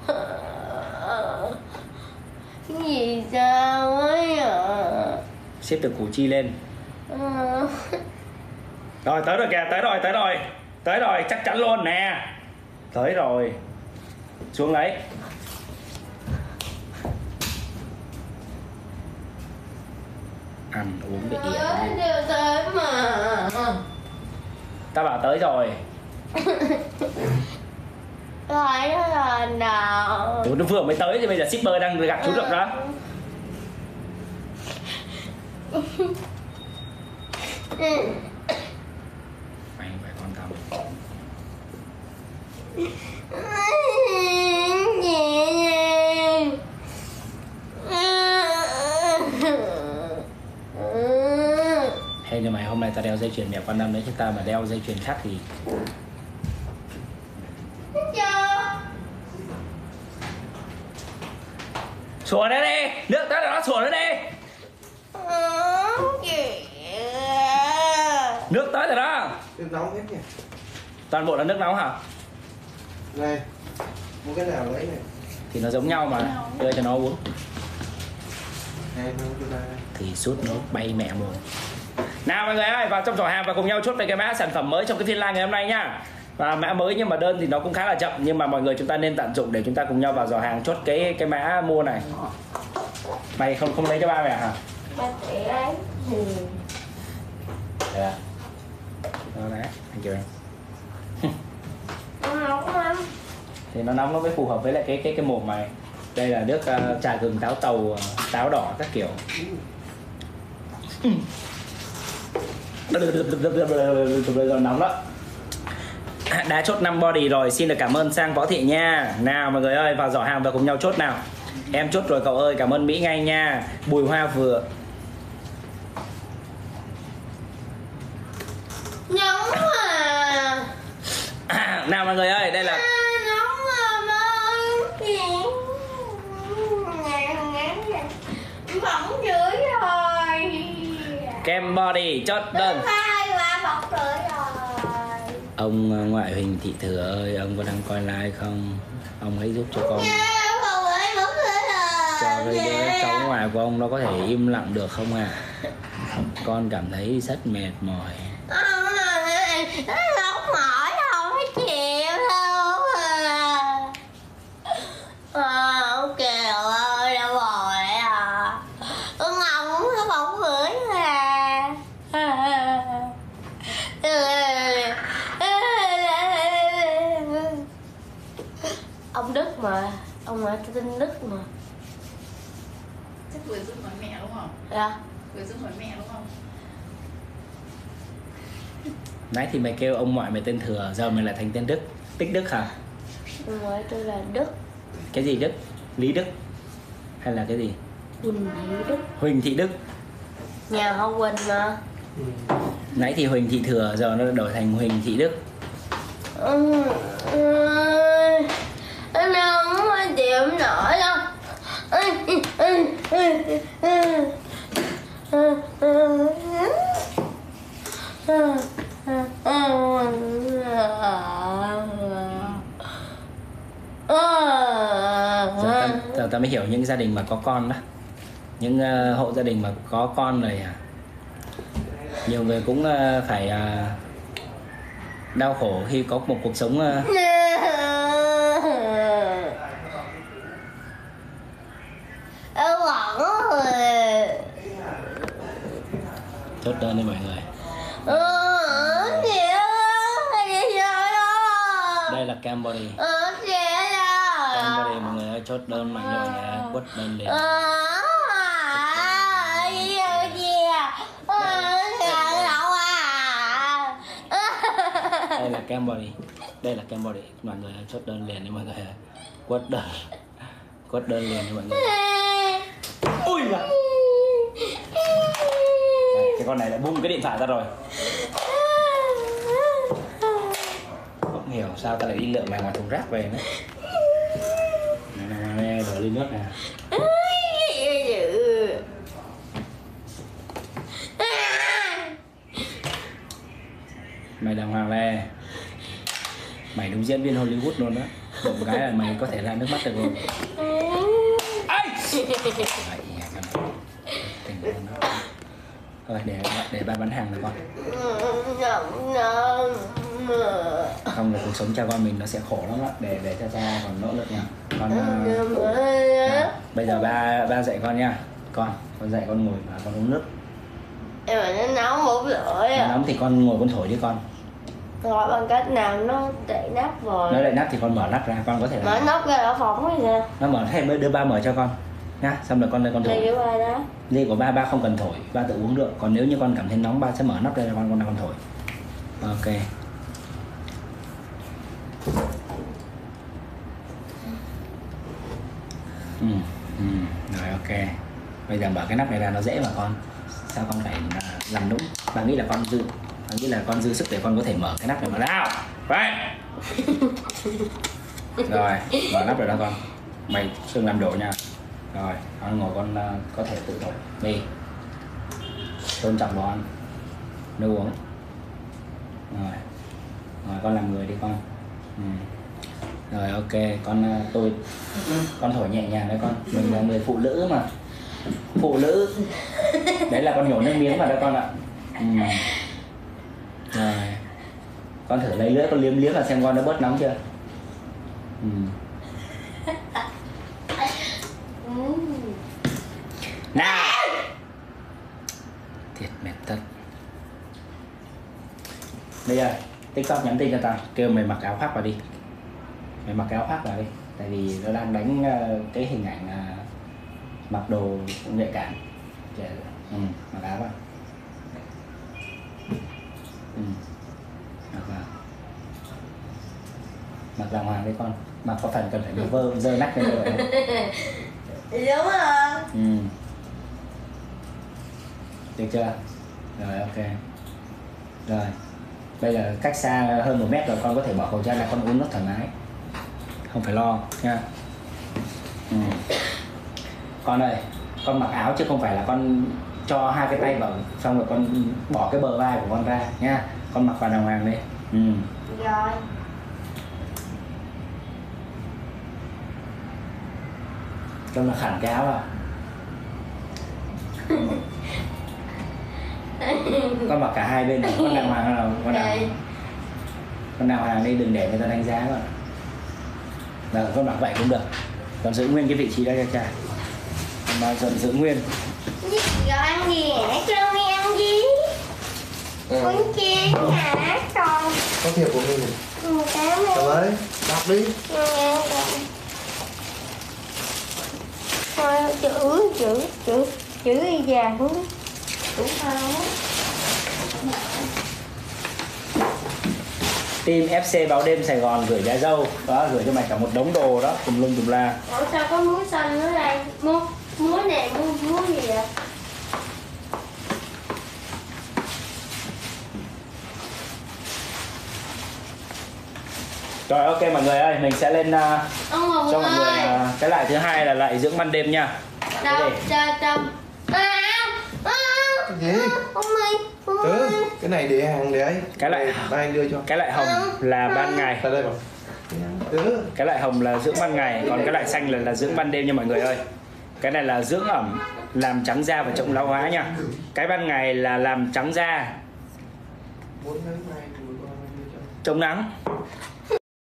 Gì sao ấy à? Xếp từ củ chi lên. Rồi tới rồi kìa, tới rồi, chắc chắn luôn nè. Tới rồi. Xuống lấy. Ăn uống để yên. Tới mà. Ta bảo tới rồi. Tới rồi nào. Ủa, nó vừa mới tới thì bây giờ shipper đang gặp chú Rộng đó. Mày phải con tao. Hay như mày hôm nay tao đeo dây chuyền mẹ Quan Âm đấy, chứ tao mà đeo dây chuyền khác thì sủa nó đi, nước tới là nó sủa nó đi. Nước tới rồi đó. Nước nóng hết nha. Toàn bộ là nước nóng hả? Này, mua cái nào lấy này. Thì nó giống nhau mà, đưa cho nó uống. Hai thôi cho ta. Thì sút nó bay mẹ mồm. Nào mọi người ơi, vào trong giỏ hàng và cùng nhau chốt về cái mã sản phẩm mới trong cái phiên live ngày hôm nay nhá. Và mã mới nhưng mà đơn thì nó cũng khá là chậm, nhưng mà mọi người chúng ta nên tận dụng để chúng ta cùng nhau vào giỏ hàng chốt cái mã mua này. Mày không lấy cho ba mẹ hả? Ba sẽ lấy. Đây à. Đó đấy, anh kêu em. Nó nóng lắm. Thì nó nóng nó mới phù hợp với lại cái mồm mày. Đây là nước trà gừng táo tàu, táo đỏ các kiểu. Nóng đó. Đã chốt 5 body rồi, xin được cảm ơn Sang Võ Thị nha. Nào mọi người ơi, vào giỏ hàng và cùng nhau chốt nào. Em chốt rồi cậu ơi, cảm ơn Mỹ ngay nha. Bùi Hoa vừa. Nóng à. Nào mọi người ơi, đây là nóng à bỏng rưỡi rồi. kem body chốt đơn. Bỏng rưỡi rồi. Ông ngoại Huỳnh Thị Thừa ơi, ông có đang coi live không? Ông hãy giúp cho con. Cho cái cháu ngoại của ông nó có thể im lặng được không à? Con cảm thấy rất mệt mỏi. Không mỏi đâu, phải chịu đâu à. Ok ơi, đâu rồi à. Con ngọng nó bỏng rưỡi à. Ông Đức mà, ông ngoại tên Đức mà. Chắc vừa giúp nói mẹ đúng không? Dạ. Vừa giúp nói mẹ đúng không? Nãy thì mày kêu ông ngoại mày tên Thừa, giờ mày lại thành tên Đức. Tích Đức hả? Ông ngoại tôi là Đức. Cái gì Đức? Lý Đức? Hay là cái gì? Huỳnh Thị Đức. Huỳnh Thị Đức. Nhà họ Huỳnh mà. Nãy thì Huỳnh Thị Thừa, giờ nó đổi thành Huỳnh Thị Đức. Anh không có chịu nổi đâu. Giờ ta mới hiểu những gia đình mà có con đó. Những hộ gia đình mà có con rồi à. Nhiều người cũng phải đau khổ khi có một cuộc sống chốt đơn đi mọi người. Đây là kem body. Kem body mọi người ơi, chốt đơn mạnh rồi nha, quất đơn liền. Đây là kem body. Đây là kem body. Mọi người ơi, chốt đơn liền đi mọi người ơi. Quất đơn liền đi mọi người. Ui da. Cái con này lại bung cái điện thoại ra rồi. Không hiểu sao ta lại đi lượm mày ngoài thùng rác về nữa. Này, đổ ly nước nè. Mày đàng hoàng lên. Mày đúng diễn viên Hollywood luôn đó. một cái là mày có thể ra nước mắt được luôn. Ấy thôi để ba bán hàng rồi con. Không là cuộc sống cha con mình nó sẽ khổ lắm ạ. Để cho cha còn nỗ lực nha con. Bây giờ ba dạy con nha con dạy con ngồi và con uống nước. Em mà nó nóng một rưỡi Nó nóng thì con ngồi con thổi đi con. Rồi bằng cách nào nó đậy nắp rồi. Nó đậy nắp thì con mở nắp ra, con có thể mở nắp ra ở phòng ấy nè. Nó mở hay đưa ba mở cho con nhá, xong rồi con lên con thổi. Ly của ba đó. Ly của ba không cần thổi, ba tự uống được. Còn nếu như con cảm thấy nóng, ba sẽ mở nắp ra cho con thổi. Ok. Rồi ok. Bây giờ mở cái nắp này ra nó dễ mà con. Sao con phải làm nũng? Bà nghĩ là con dư sức để con có thể mở cái nắp này mà nào. Vậy. Rồi, mở nắp rồi đó con. Mày đừng làm đổ nha. Rồi, con ngồi con có thể tự thổi. Đi. Tôn trọng đồ ăn. Nước uống. Rồi. Rồi con làm người đi con. Rồi ok, con thổi nhẹ nhàng đấy con. Mình là người phụ nữ mà. Phụ nữ. Đấy là con nhổ nước miếng vào đó con ạ. Rồi. Con thử lấy lưỡi con liếm là xem con nó bớt nóng chưa. Nào. Thiệt mệt thật. Bây giờ TikTok nhắn tin cho tao kêu mày mặc áo khoác vào đi. Mày mặc cái áo khoác vào đi. Tại vì nó đang đánh cái hình ảnh mặc đồ nhạy cảm. Mặc áo vào. Mặc vào. Mặc đàng hoàng đấy con. Mặc có phần cần phải bị dơ nách lên rồi. Đúng rồi. Được chưa? Rồi ok. Rồi. Bây giờ cách xa hơn 1 mét rồi, con có thể bỏ khẩu trang ra, con uống nước thoải mái. Không phải lo nha. Con ơi, con mặc áo chứ không phải là con cho 2 cái tay vào xong rồi con bỏ cái bờ vai của con ra nha. Con mặc vào đàng hoàng đi. Rồi. Con mặc hẳn cái áo à. Con mặc cả hai bên này, con đàng hoàng nào con đàng hoàng đi, đừng để người ta đánh giá con. Rồi con mặc vậy cũng được. Con giữ nguyên cái vị trí đó cho cha. Con bao giờ giữ nguyên. Rồi ăn gì hả? Cho mi ăn gì? Uống chén hả con? Có thiệp của mình. Cảm ơn. Tao ơi, đọc đi. Thôi chữ y già cũng sao. Team FC Báo Đêm Sài Gòn gửi giá dâu đó, gửi cho mày cả một đống đồ đó, tùm lum tùm la. Ủa sao có muối xanh nữa đây? Muối này muối gì vậy? Rồi ok mọi người ơi, mình sẽ lên cho mọi người ơi. cái lại thứ hai là lại dưỡng ban đêm nha. Đâu? Cái gì? Ông ơi. Cái này để hàng để ấy. Cái lại ba anh đưa cho. Cái lại hồng là ban ngày. Tại đây bảo. Cái lại hồng là dưỡng ban ngày, còn cái lại xanh là dưỡng ban đêm nha mọi người ơi. Cái này là dưỡng ẩm, làm trắng da và chống lão hóa nha. Cái ban ngày là làm trắng da, chống nắng.